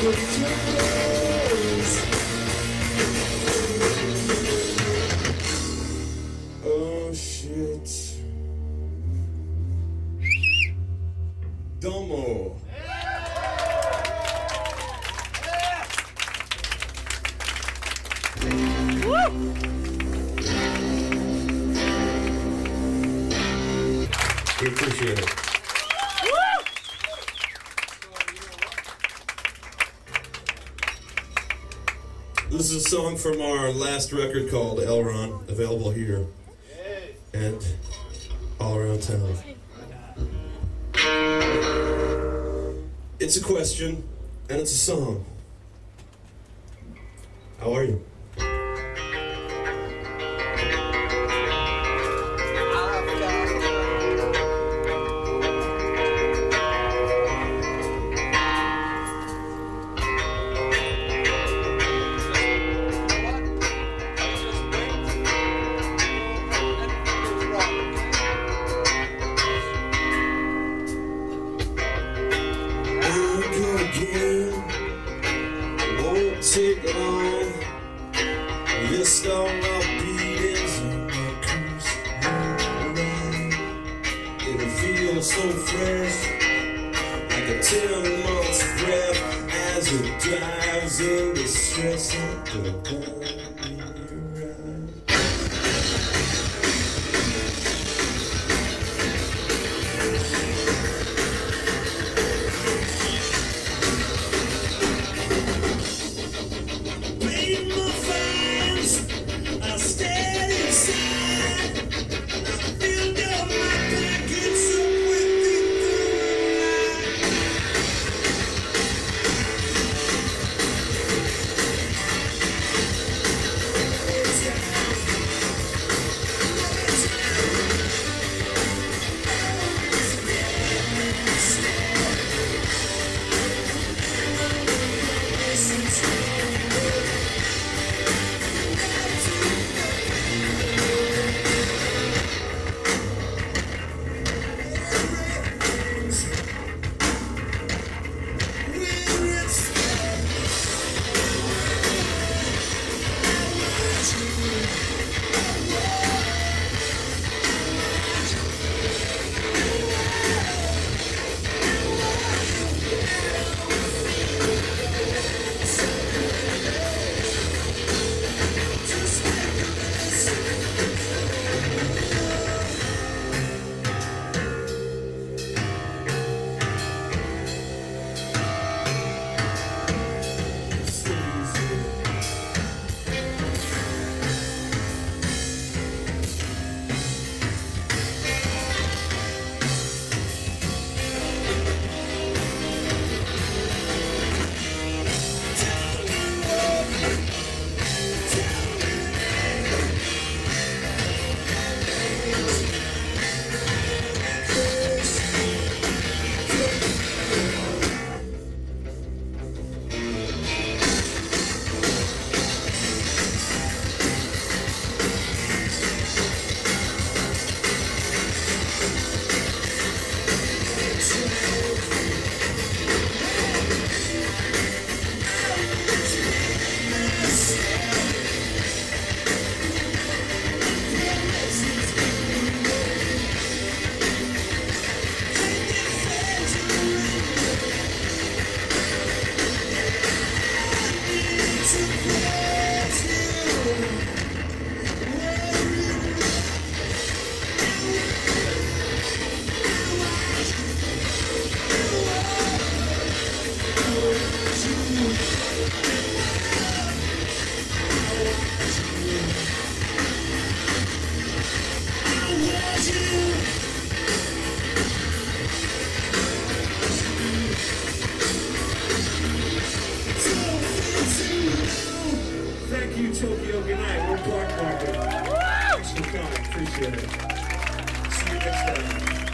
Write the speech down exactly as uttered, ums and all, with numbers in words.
Oh shit. Domo. We appreciate it. This is a song from our last record called Elron, available here and all around town. It's a question, and it's a song. How are you? Take it on, list all my beatings and my curse. It'll feel so fresh, like a ten months breath, as it dives into stress into the bone in your eyes. Thank you, Tokyo. Good night. We're Black Market. Thanks for coming. Appreciate it. See you next time.